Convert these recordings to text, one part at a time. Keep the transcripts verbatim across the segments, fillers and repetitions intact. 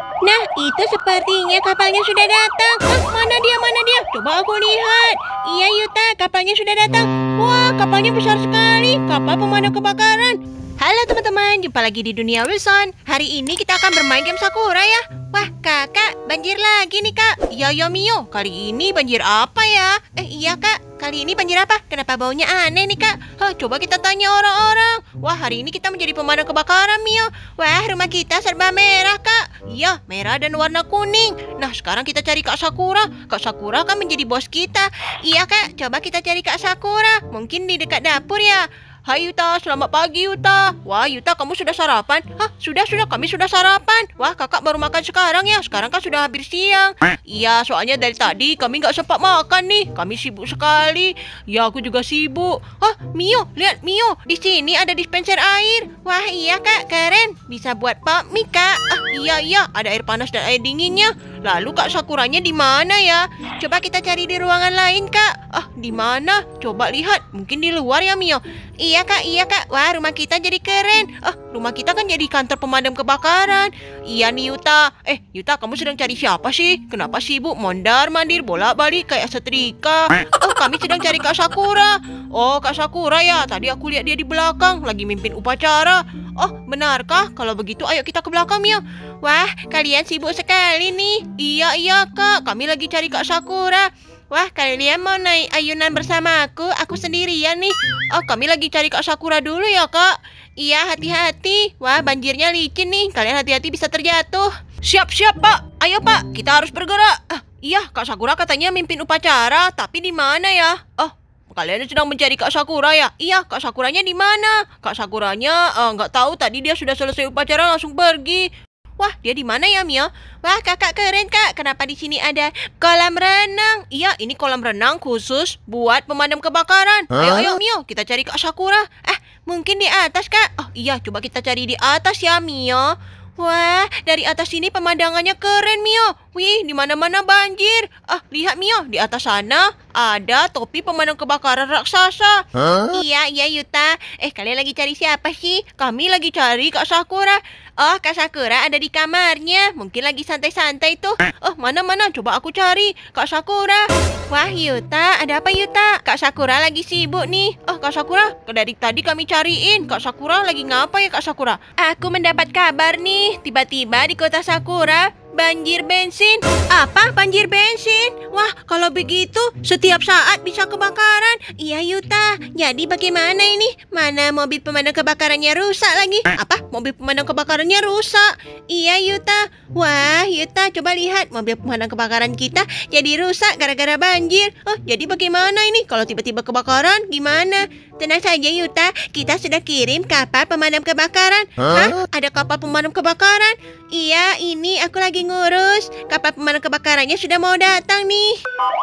Nah, itu sepertinya kapalnya sudah datang. Ah, mana dia, mana dia? Coba aku lihat. Iya, Yuta, kapalnya sudah datang. Wah, kapalnya besar sekali. Kapal pemadam kebakaran. Halo teman-teman, jumpa lagi di Dunia Wilson. Hari ini kita akan bermain game Sakura ya. Wah, kakak, banjir lagi nih kak. Iya, ya Mio, kali ini banjir apa ya? Eh, iya kak, kali ini banjir apa? Kenapa baunya aneh nih kak? Hah, coba kita tanya orang-orang. Wah, hari ini kita menjadi pemadam kebakaran Mio. Wah, rumah kita serba merah kak. Iya, merah dan warna kuning. Nah, sekarang kita cari Kak Sakura. Kak Sakura kan menjadi bos kita. Iya kak, coba kita cari Kak Sakura. Mungkin di dekat dapur ya. Hai Yuta, selamat pagi Yuta. Wah Yuta, kamu sudah sarapan? Hah, sudah, sudah, kami sudah sarapan. Wah, kakak baru makan sekarang ya? Sekarang kan sudah hampir siang. Iya, soalnya dari tadi kami nggak sempat makan nih. Kami sibuk sekali. Ya, aku juga sibuk. Hah, Mio, lihat Mio. Di sini ada dispenser air. Wah, iya kak, keren. Bisa buat pop mie kak. Ah, iya, iya, ada air panas dan air dinginnya. Lalu Kak Sakuranya di mana ya? Coba kita cari di ruangan lain, Kak. Ah, di mana? Coba lihat. Mungkin di luar ya, Mio. Iya, Kak. Iya, Kak. Wah, rumah kita jadi keren. Ah, rumah kita kan jadi kantor pemadam kebakaran. Iya nih, Yuta. Eh, Yuta, kamu sedang cari siapa sih? Kenapa sibuk mondar-mandir bolak-balik kayak setrika? Oh, kami sedang cari Kak Sakura. Oh, Kak Sakura ya. Tadi aku lihat dia di belakang lagi mimpin upacara. Oh, benarkah? Kalau begitu ayo kita ke belakang, Mio. Wah, kalian sibuk sekali nih. Iya, iya, Kak. Kami lagi cari Kak Sakura. Wah, kalian mau naik ayunan bersama aku? Aku sendirian nih. Oh, kami lagi cari Kak Sakura dulu ya, Kak. Iya, hati-hati. Wah, banjirnya licin nih. Kalian hati-hati bisa terjatuh. Siap-siap, Pak. Ayo, Pak. Kita harus bergerak. Ah, iya, Kak Sakura katanya mimpin upacara. Tapi di mana ya? Oh, kalian sedang mencari Kak Sakura ya? Iya, Kak Sakuranya di mana? Kak Sakuranya uh, nggak tahu. Tadi dia sudah selesai upacara langsung pergi. Wah, dia di mana ya, Mio? Wah, kakak keren, Kak. Kenapa di sini ada kolam renang? Iya, ini kolam renang khusus buat pemadam kebakaran. Huh? Ayo, ayo, Mio. Kita cari Kak Sakura. Eh, mungkin di atas, Kak. Oh, iya. Coba kita cari di atas ya, Mio. Wah, dari atas sini pemandangannya keren, Mio. Wih, di mana-mana banjir. Ah, lihat, Mio. Di atas sana ada topi pemadam kebakaran raksasa. Huh? Iya, iya, Yuta. Eh, kalian lagi cari siapa sih? Kami lagi cari Kak Sakura. Oh, Kak Sakura ada di kamarnya. Mungkin lagi santai-santai tuh. Oh, mana-mana. Coba aku cari Kak Sakura. Wah, Yuta. Ada apa, Yuta? Kak Sakura lagi sibuk nih. Oh, Kak Sakura. Dari tadi kami cariin. Kak Sakura lagi ngapa ya, Kak Sakura? Aku mendapat kabar nih. Tiba-tiba di kota Sakura banjir bensin. Apa? Banjir bensin? Wah, kalau begitu setiap saat bisa kebakaran. Iya, Yuta. Jadi bagaimana ini? Mana mobil pemadam kebakarannya rusak lagi? Apa? Mobil pemadam kebakarannya rusak? Iya, Yuta. Wah, Yuta, coba lihat. Mobil pemadam kebakaran kita jadi rusak gara-gara banjir. Oh, jadi bagaimana ini? Kalau tiba-tiba kebakaran, gimana? Tenang saja, Yuta. Kita sudah kirim kapal pemadam kebakaran. Hah? Ada kapal pemadam kebakaran? Iya, ini aku lagi ngurus. Kapal pemadam kebakarannya sudah mau datang nih.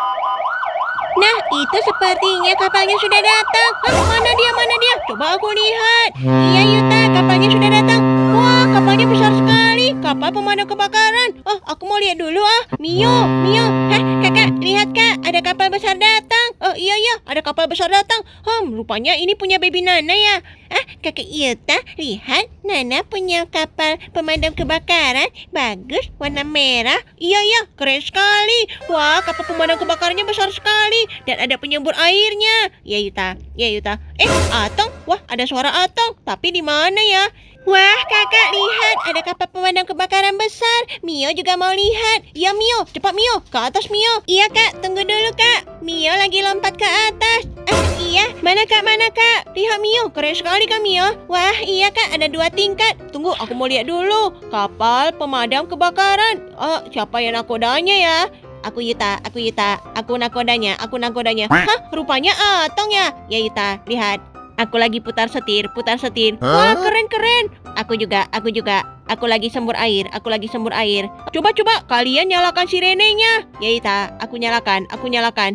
Nah, itu sepertinya kapalnya sudah datang. Hah, mana dia, mana dia? Coba aku lihat. Iya, Yuta, kapalnya sudah datang. Wah, kapalnya besar sekali. Kapal pemadam kebakaran. Oh, aku mau lihat dulu ah. Mio, Mio. Hah, kakak, lihat kak. Ada kapal besar datang. Oh, iya, iya. Ada kapal besar datang. Hmm, rupanya ini punya baby Nana ya. Ah, kakak Yuta, lihat. Nana punya kapal pemadam kebakaran. Bagus, warna merah. Iya, iya. Keren sekali. Wah, kapal pemadam kebakarannya besar sekali. Dan ada penyembur airnya. Ya, Yuta. Ya, Yuta. Eh, Atong. Wah, ada suara Atong. Tapi di mana ya? Wah, kakak, lihat. Ada kapal pemadam kebakaran besar. Mio juga mau lihat. Ya, Mio. Cepat, Mio. Ke atas, Mio. Iya, Kak. Tunggu dulu, Kak. Mio lagi lompat ke atas. Ah, iya. Mana, Kak? Mana, Kak? Lihat, Mio. Keren sekali, Kak, Mio. Wah, iya, Kak. Ada dua tingkat. Tunggu, aku mau lihat dulu. Kapal pemadam kebakaran. Oh, siapa yang nakodanya ya? Aku Yuta, aku Yuta. Aku nakodanya, aku nakodanya. Hah, rupanya Atong ya? Ya, Yuta. Lihat. Aku lagi putar setir, putar setir. Wah, keren-keren. Aku juga, aku juga. Aku lagi sembur air, aku lagi sembur air. Coba-coba kalian nyalakan sirenenya. Ya, Ita, aku nyalakan, aku nyalakan.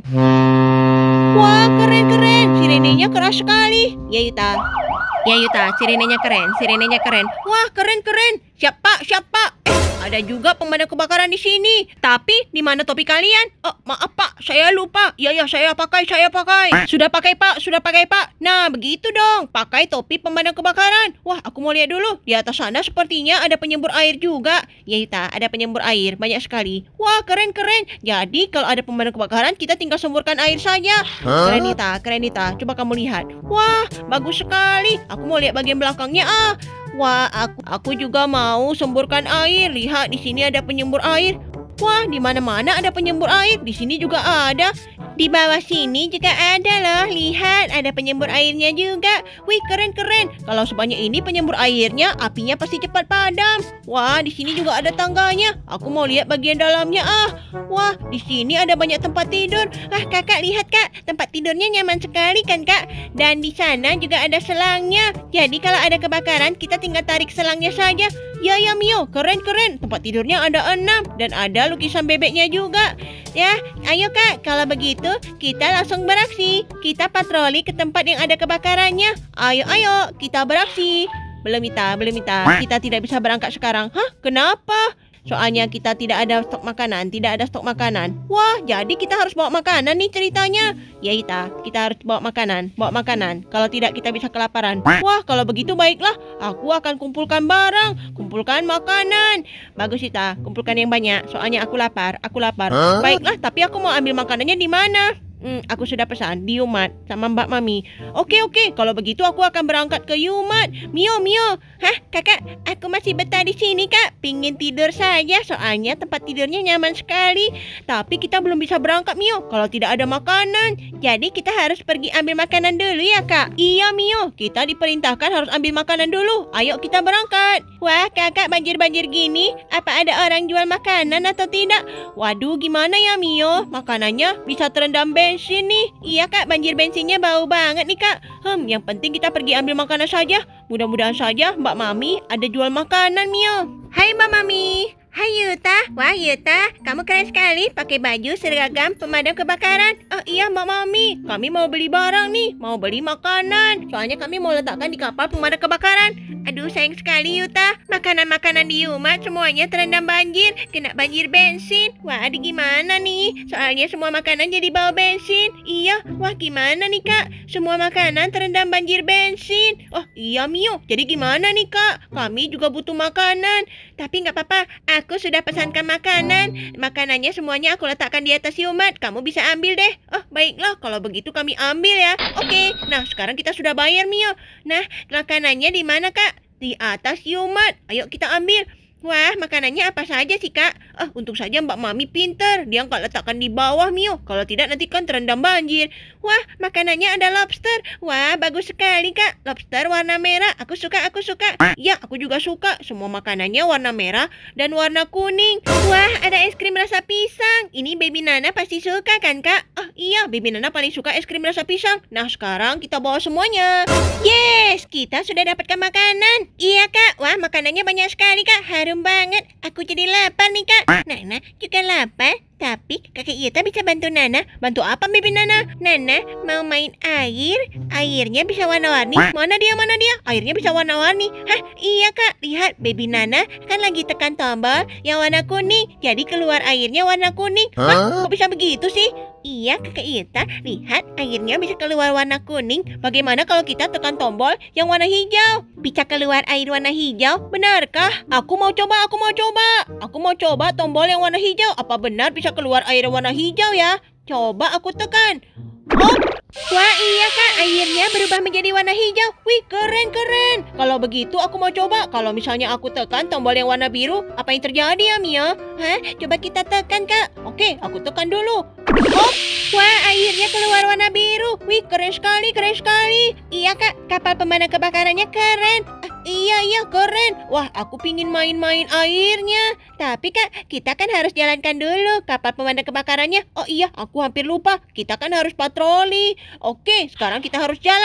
Wah, keren-keren. Sirenenya keras sekali. Ya, Ita. Ya, Yuta, sirenenya keren, sirenenya keren. Wah, keren-keren. Siapa, siapa? Eh, ada juga pemadam kebakaran di sini. Tapi, di mana topi kalian? Oh, maaf Pak, saya lupa. Ya, ya, saya pakai, saya pakai. Sudah pakai Pak, sudah pakai Pak. Nah, begitu dong. Pakai topi pemadam kebakaran. Wah, aku mau lihat dulu. Di atas sana sepertinya ada penyembur air juga. Ya, Yuta, ada penyembur air. Banyak sekali. Wah, keren-keren. Jadi, kalau ada pemadam kebakaran, kita tinggal semburkan air saja. Keren, Yuta, keren, Yuta. Coba kamu lihat. Wah, bagus sekali. Aku mau lihat bagian belakangnya, ah. Wah, aku aku juga mau semburkan air. Lihat, di sini ada penyembur air. Wah, di mana-mana ada penyembur air. Di sini juga ada. Di bawah sini juga ada loh. Lihat, ada penyembur airnya juga. Wih, keren-keren. Kalau sebanyak ini penyembur airnya, apinya pasti cepat padam. Wah, di sini juga ada tangganya. Aku mau lihat bagian dalamnya, ah. Wah, di sini ada banyak tempat tidur. Ah, kakak, lihat kak. Tempat tidurnya nyaman sekali kan kak. Dan di sana juga ada selangnya. Jadi kalau ada kebakaran, kita tinggal tarik selangnya saja. Ya, ya Mio, keren-keren. Tempat tidurnya ada enam. Dan ada lukisan bebeknya juga. Ya, ayo kak, kalau begitu kita langsung beraksi. Kita patroli ke tempat yang ada kebakarannya. Ayo, ayo, kita beraksi. Belum Mita, belum Mita. Kita tidak bisa berangkat sekarang. Hah? Kenapa? Soalnya kita tidak ada stok makanan, tidak ada stok makanan. Wah, jadi kita harus bawa makanan nih ceritanya. Ya Ita, kita harus bawa makanan, bawa makanan. Kalau tidak kita bisa kelaparan. Wah, kalau begitu baiklah. Aku akan kumpulkan barang, kumpulkan makanan. Bagus Ita, kumpulkan yang banyak. Soalnya aku lapar, aku lapar. Baiklah, tapi aku mau ambil makanannya di mana? Hmm, aku sudah pesan di Yumat sama Mbak Mami. Oke, oke. Kalau begitu aku akan berangkat ke Yumat. Mio, Mio. Hah, kakak? Aku masih betah di sini, kak. Pingin tidur saja. Soalnya tempat tidurnya nyaman sekali. Tapi kita belum bisa berangkat, Mio. Kalau tidak ada makanan. Jadi kita harus pergi ambil makanan dulu ya, kak? Iya, Mio. Kita diperintahkan harus ambil makanan dulu. Ayo kita berangkat. Wah, kakak banjir-banjir gini. Apa ada orang jual makanan atau tidak? Waduh, gimana ya, Mio? Makanannya bisa terendam bensin. Sini, iya kak, banjir bensinnya bau banget nih kak. Hmm, yang penting kita pergi ambil makanan saja. Mudah-mudahan saja Mbak Mami ada jual makanan, Mio. Hai Mbak Mami. Hai Yuta. Wah Yuta, kamu keren sekali pakai baju seragam pemadam kebakaran. Oh iya Mbak Mami, kami mau beli barang nih, mau beli makanan. Soalnya kami mau letakkan di kapal pemadam kebakaran. Aduh sayang sekali Yuta, makanan-makanan di Yumat semuanya terendam banjir, kena banjir bensin. Wah adik gimana nih? Soalnya semua makanan jadi bau bensin. Iya, wah gimana nih kak? Semua makanan terendam banjir bensin. Oh iya Mio, jadi gimana nih kak? Kami juga butuh makanan. Tapi nggak apa-apa, aku sudah pesankan makanan. Makanannya semuanya aku letakkan di atas Yumat. Kamu bisa ambil deh. Oh baiklah, kalau begitu kami ambil ya. Oke, nah sekarang kita sudah bayar Mio. Nah, makanannya di mana kak? Di atas Yumat. Ayo kita ambil. Wah, makanannya apa saja sih, Kak? Ah, untung saja Mbak Mami pintar. Dia nggak letakkan di bawah, Mio. Kalau tidak, nanti kan terendam banjir. Wah, makanannya ada lobster. Wah, bagus sekali, Kak. Lobster warna merah. Aku suka, aku suka. Ya, aku juga suka. Semua makanannya warna merah dan warna kuning. Wah, ada es krim rasa pisang. Ini Baby Nana pasti suka, kan, Kak? Oh, iya. Baby Nana paling suka es krim rasa pisang. Nah, sekarang kita bawa semuanya. Yes, kita sudah dapatkan makanan. Iya, Kak. Wah, makanannya banyak sekali, Kak. Harum banget. Aku jadi lapar nih kak. Nana juga lapar. Tapi kakek Yuta bisa bantu Nana. Bantu apa Baby Nana? Nana mau main air. Airnya bisa warna-warni. Mana dia, mana dia? Airnya bisa warna-warni. Hah, iya kak. Lihat Baby Nana kan lagi tekan tombol yang warna kuning. Jadi keluar airnya warna kuning. Hah, kok bisa begitu sih? Iya kakek Yuta. Lihat airnya bisa keluar warna kuning. Bagaimana kalau kita tekan tombol yang warna hijau? Bisa keluar air warna hijau? Benarkah? Aku mau coba, aku mau coba. Aku mau coba tombol yang warna hijau. Apa benar bisa keluar air warna hijau ya? Coba aku tekan. Oh, wah iya kak, airnya berubah menjadi warna hijau. Wih, keren keren. Kalau begitu aku mau coba. Kalau misalnya aku tekan tombol yang warna biru, apa yang terjadi ya Mia? Hah? Coba kita tekan kak. Oke, aku tekan dulu. Oh, wah airnya keluar warna biru. Wih, keren sekali, keren sekali. Iya kak, kapal pemadam kebakarannya keren. Ah, iya iya keren. Wah, aku pingin main-main airnya. Tapi kak, kita kan harus jalankan dulu kapal pemadam kebakarannya. Oh iya, aku hampir lupa. Kita kan harus patroli. Oke, sekarang kita harus jalan.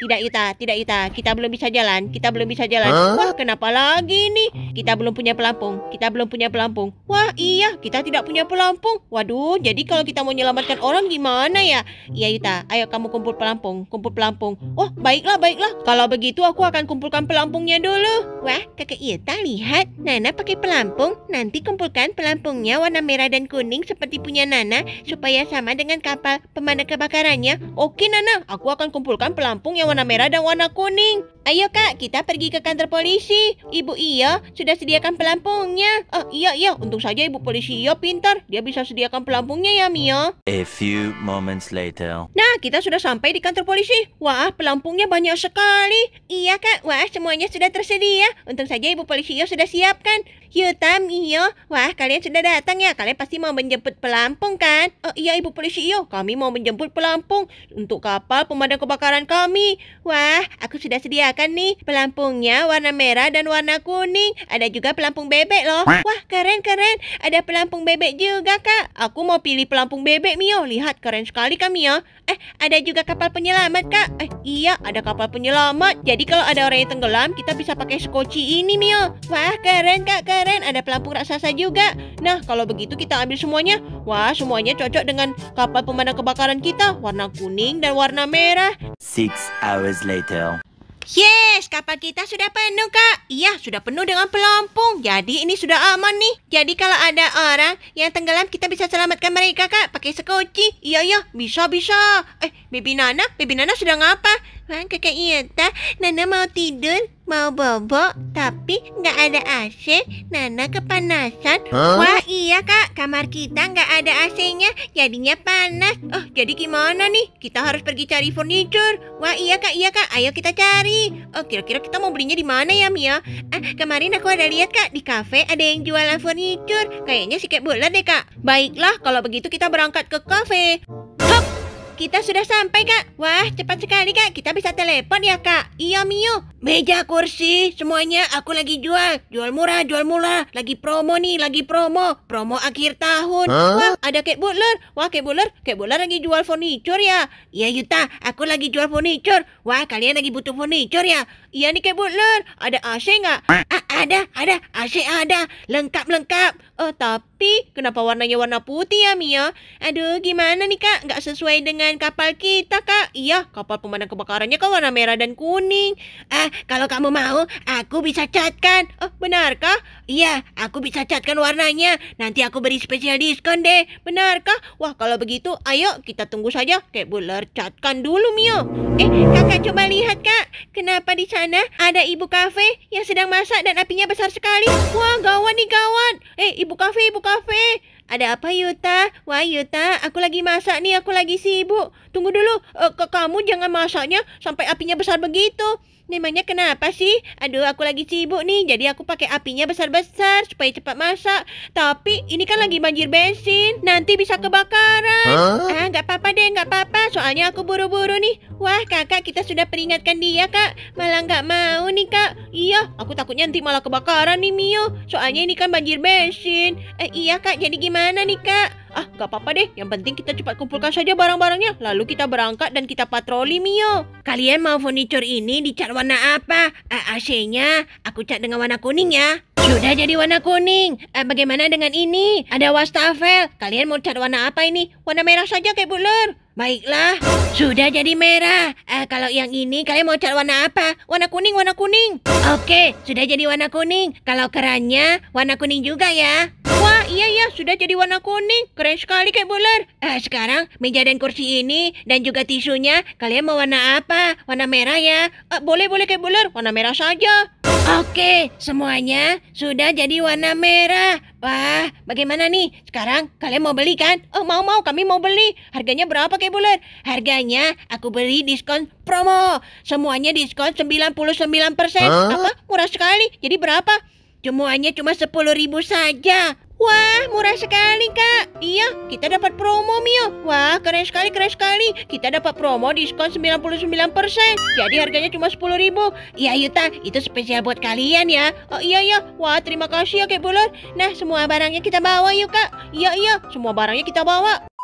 Tidak Yuta, tidak Yuta. Kita belum bisa jalan, kita belum bisa jalan. Huh? Wah, kenapa lagi nih? Kita belum punya pelampung, kita belum punya pelampung. Wah, iya, kita tidak punya pelampung. Waduh, jadi kalau kita mau menyelamatkan orang gimana ya? Iya Yuta, ayo kamu kumpul pelampung, kumpul pelampung. Oh, baiklah, baiklah. Kalau begitu aku akan kumpulkan pelampungnya dulu. Wah, kakak Yuta lihat, Nana pakai pelampung. Nanti kumpulkan pelampungnya warna merah dan kuning seperti punya Nana supaya sama dengan kapal pemadam kebakarannya. Oke Nana, aku akan kumpulkan pelampung yang warna merah dan warna kuning. Ayo kak, kita pergi ke kantor polisi. Ibu Iyo sudah sediakan pelampungnya. Oh iya iya, untung saja ibu polisi Iyo pintar. Dia bisa sediakan pelampungnya ya Mio. A few moments later. Nah, kita sudah sampai di kantor polisi. Wah, pelampungnya banyak sekali. Iya kak, wah semuanya sudah tersedia. Untung saja ibu polisi Iyo sudah siapkan. Yuta, Mio, wah kalian sudah datang ya. Kalian pasti mau menjemput pelampung kan? Oh iya ibu polisi Iyo, kami mau menjemput pelampung untuk kapal pemadam kebakaran kami. Wah, aku sudah sediakan nih pelampungnya warna merah dan warna kuning. Ada juga pelampung bebek loh. Wah, keren-keren. Ada pelampung bebek juga kak. Aku mau pilih pelampung bebek Mio. Lihat, keren sekali kan Mio. Eh, ada juga kapal penyelamat kak. Eh, iya ada kapal penyelamat. Jadi kalau ada orang yang tenggelam, kita bisa pakai skoci ini Mio. Wah, keren kak, keren. Ada pelampung raksasa juga. Nah, kalau begitu kita ambil semuanya. Wah, semuanya cocok dengan kapal pemadam kebakaran kita. Warna kuning dan warna merah. Six hours later. Yes, kapal kita sudah penuh kak. Iya, sudah penuh dengan pelampung. Jadi ini sudah aman nih. Jadi kalau ada orang yang tenggelam, kita bisa selamatkan mereka kak. Pakai skoci. Iya, iya, bisa, bisa. Eh, Baby Nana, Baby Nana sudah ngapa? Wah, kakak Yuta, Nana mau tidur, mau bobo, tapi nggak ada A C. Nana kepanasan. Huh? Wah iya kak, kamar kita nggak ada A C-nya, jadinya panas. Oh, jadi gimana nih? Kita harus pergi cari furniture. Wah iya kak, iya kak, ayo kita cari. Oh, kira-kira kita mau belinya di mana ya Mia? Ah, kemarin aku ada lihat kak, di kafe ada yang jualan furniture. Kayaknya si kayak bulat deh kak. Baiklah, kalau begitu kita berangkat ke kafe. Hop! Kita sudah sampai kak. Wah cepat sekali kak. Kita bisa telepon ya kak. Iya Mio. Meja, kursi, semuanya aku lagi jual. Jual murah, jual murah. Lagi promo nih, lagi promo. Promo akhir tahun. Huh? Wah ada Kek Butler. Wah Kek Butler, Kek Butler lagi jual furniture ya. Iya Yuta, aku lagi jual furniture. Wah kalian lagi butuh furniture ya. Iya nih Kek Butler. Ada A C nggak? Ah, ada, ada. A C ada. Lengkap-lengkap. Oh tapi kenapa warnanya warna putih ya Mia? Aduh gimana nih kak? Nggak sesuai dengan kapal kita kak. Iya kapal pemadam kebakarannya kan warna merah dan kuning. Ah kalau kamu mau aku bisa catkan. Oh benarkah? Iya aku bisa catkan warnanya. Nanti aku beri spesial diskon deh. Benarkah? Wah kalau begitu ayo kita tunggu saja. Kayak Butler catkan dulu Mio. Eh kakak coba lihat kak. Kenapa di sana ada ibu kafe yang sedang masak dan apinya besar sekali? Wah gawat nih gawat. Eh ibu kafe ibu kafe. Ada apa Yuta? Wah Yuta, aku lagi masak nih, aku lagi sibuk. Tunggu dulu, uh, ke kamu jangan masaknya sampai apinya besar begitu. Memangnya kenapa sih? Aduh, aku lagi sibuk nih, jadi aku pakai apinya besar-besar supaya cepat masak. Tapi ini kan lagi banjir bensin, nanti bisa kebakaran. Huh? Ah, nggak apa-apa deh, nggak apa-apa. Soalnya aku buru-buru nih. Wah, kakak kita sudah peringatkan dia, kak. Malah nggak mau nih, kak. Iya, aku takutnya nanti malah kebakaran nih, Mio. Soalnya ini kan banjir bensin. Eh, iya, kak. Jadi gimana nih, kak? Ah, gak apa-apa deh. Yang penting kita cepat kumpulkan saja barang-barangnya. Lalu kita berangkat dan kita patroli, Mio. Kalian mau furniture ini dicat warna apa? Uh, A C-nya aku cat dengan warna kuning ya. Sudah jadi warna kuning. Uh, bagaimana dengan ini? Ada wastafel. Kalian mau cat warna apa ini? Warna merah saja kayak Butler. Baiklah, sudah jadi merah. Uh, kalau yang ini kalian mau cat warna apa? Warna kuning, warna kuning. Oke, sudah jadi warna kuning. Kalau kerannya warna kuning juga ya. Wah, iya ya, sudah jadi warna kuning. Keren sekali kayak Butler. Uh, sekarang meja dan kursi ini dan juga tisunya kalian mau warna apa? Warna merah ya. Uh, boleh boleh kayak Butler, warna merah saja. Oke, semuanya sudah jadi warna merah. Wah, bagaimana nih? Sekarang kalian mau beli kan? Oh, mau-mau, kami mau beli. Harganya berapa kayak Butler? Harganya aku beri diskon promo. Semuanya diskon sembilan puluh sembilan persen. Huh? Apa? Murah sekali. Jadi berapa? Semuanya cuma sepuluh ribu saja. Wah, murah sekali, Kak. Iya, kita dapat promo, Mio. Wah, keren sekali, keren sekali. Kita dapat promo diskon sembilan puluh sembilan persen. Jadi harganya cuma sepuluh ribu. Iya, Yuta, itu spesial buat kalian ya. Oh, iya, iya. Wah, terima kasih ya, Kak Butler. Nah, semua barangnya kita bawa yuk, Kak. Iya, iya. Semua barangnya kita bawa.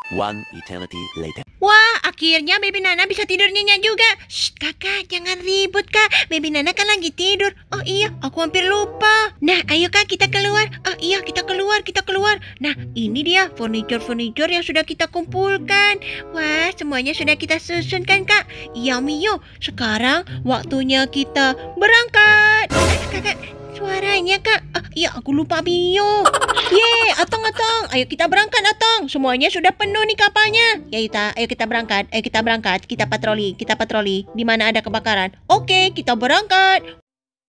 One eternity later. Wah, akhirnya Baby Nana bisa tidur nyenyak juga. Shh, kakak, jangan ribut kak. Baby Nana kan lagi tidur. Oh iya, aku hampir lupa. Nah, ayo kak, kita keluar. Oh iya, kita keluar, kita keluar. Nah, ini dia furniture-furniture yang sudah kita kumpulkan. Wah, semuanya sudah kita susun kan kak? Iya Mio, sekarang waktunya kita berangkat. Eh, kakak, suaranya kak. Ah, iya, aku lupa Mio. Yeay, Atong, Atong. Ayo kita berangkat, Atong. Semuanya sudah penuh nih kapalnya. Ya, Yuta, ayo kita berangkat. Ayo kita berangkat. Kita patroli, kita patroli. Di mana ada kebakaran. Oke, kita berangkat.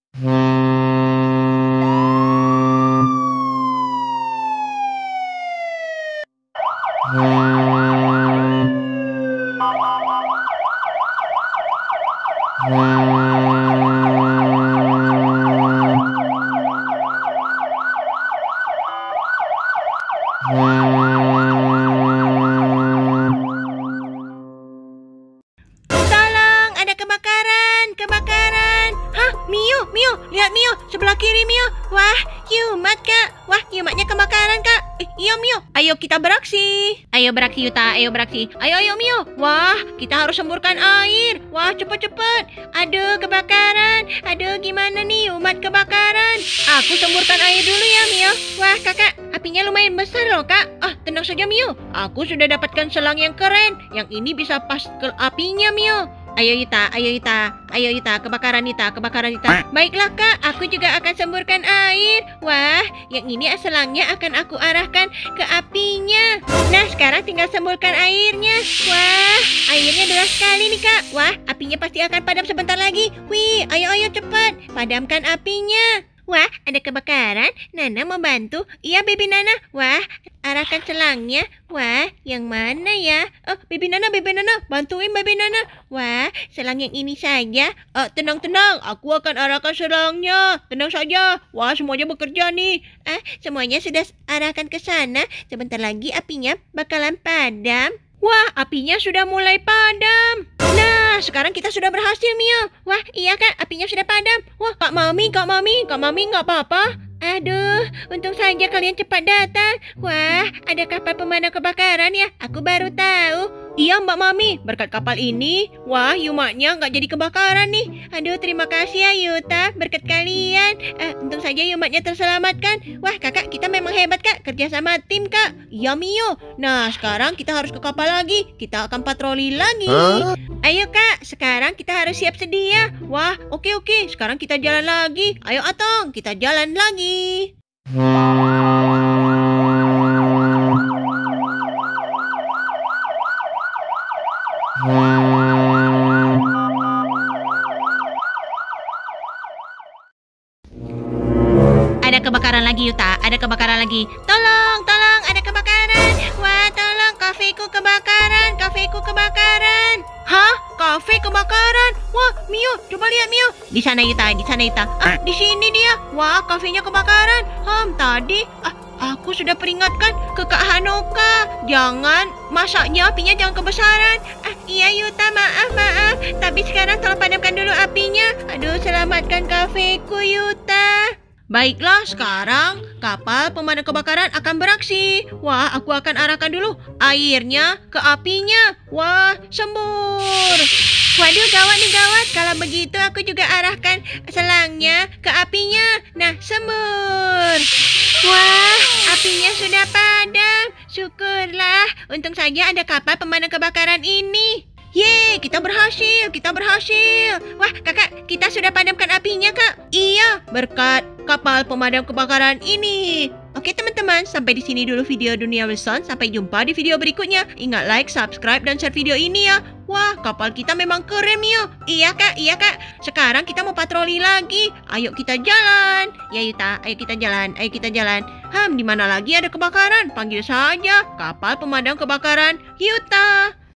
Tolong, ada kebakaran, kebakaran. Hah, Mio, Mio, lihat Mio, sebelah kiri Mio. Wah, Yumat kak. Wah, Yumatnya kebakaran kak. Eh, iya Mio, ayo kita beraksi. Ayo beraksi Yuta, ayo beraksi. Ayo, ayo Mio. Wah, kita harus semburkan air. Wah, cepet-cepet. Aduh, kebakaran. Aduh, gimana nih Yumat kebakaran. Aku semburkan air dulu ya Mio. Wah, kakak, apinya lumayan besar loh kak. Ah, tenang saja Mio. Aku sudah dapatkan selang yang keren. Yang ini bisa pas ke apinya Mio. Ayo Yuta, ayo Yuta, ayo Yuta, kebakaran Yuta, kebakaran Yuta. Baiklah kak, aku juga akan semburkan air. Wah, yang ini selangnya akan aku arahkan ke apinya. Nah, sekarang tinggal semburkan airnya. Wah, airnya deras sekali nih kak. Wah, apinya pasti akan padam sebentar lagi. Wih, ayo ayo cepat, padamkan apinya. Wah, ada kebakaran. Nana mau bantu. Iya, Baby Nana. Wah, arahkan selangnya. Wah, yang mana ya? Oh, Baby Nana, Baby Nana. Bantuin Baby Nana. Wah, selang yang ini saja. Oh, tenang-tenang. Aku akan arahkan selangnya. Tenang saja. Wah, semuanya bekerja nih. Ah, semuanya sudah arahkan ke sana. Sebentar lagi apinya bakalan padam. Wah, apinya sudah mulai padam. Nah, sekarang kita sudah berhasil, Mio. Wah, iya kak, apinya sudah padam. Wah, Kak Mami, Kak Mami, Kak Mami nggak apa-apa. Aduh, untung saja kalian cepat datang. Wah, ada kapal pemadam kebakaran ya. Aku baru tahu. Iya Mbak Mami, berkat kapal ini, wah Yumatnya nggak jadi kebakaran nih. Aduh, terima kasih ya Yuta, berkat kalian. Eh, untung saja Yumatnya terselamatkan. Wah kakak, kita memang hebat kak, kerja sama tim kak. Iya Mio. Nah, sekarang kita harus ke kapal lagi. Kita akan patroli lagi. Huh? Ayo kak, sekarang kita harus siap sedia. Wah, oke oke, sekarang kita jalan lagi. Ayo Atong, kita jalan lagi. Ada kebakaran lagi Yuta, ada kebakaran lagi. Tolong, tolong, ada kebakaran. Wah, tolong, kafeku kebakaran, kafeku kebakaran. Hah? Kafe kebakaran? Wah, Mio, coba lihat Mio. Di sana Yuta, di sana Yuta. Ah, di sini dia. Wah, kafenya kebakaran. Hmm, tadi ah, aku sudah peringatkan ke Kak Hanoka. Jangan, masaknya apinya jangan kebesaran. Ah, iya Yuta, maaf, maaf. Tapi sekarang tolong padamkan dulu apinya. Aduh, selamatkan kafeku Yuta. Baiklah, sekarang kapal pemadam kebakaran akan beraksi. Wah, aku akan arahkan dulu airnya ke apinya. Wah, sembur. Waduh, gawat nih gawat. Kalau begitu aku juga arahkan selangnya ke apinya. Nah, sembur. Wah, apinya sudah padam. Syukurlah. Untung saja ada kapal pemadam kebakaran ini. Yeay, kita berhasil, kita berhasil. Wah, kakak, kita sudah padamkan apinya, kak. Iya, berkat kapal pemadam kebakaran ini. Oke teman-teman, sampai di sini dulu video Dunia Wilson. Sampai jumpa di video berikutnya. Ingat like, subscribe, dan share video ini ya. Wah, kapal kita memang keren, Mio. Iya kak, iya kak. Sekarang kita mau patroli lagi. Ayo kita jalan. Ya Yuta, ayo kita jalan, ayo kita jalan. Hmm, di mana lagi ada kebakaran? Panggil saja kapal pemadam kebakaran Yuta.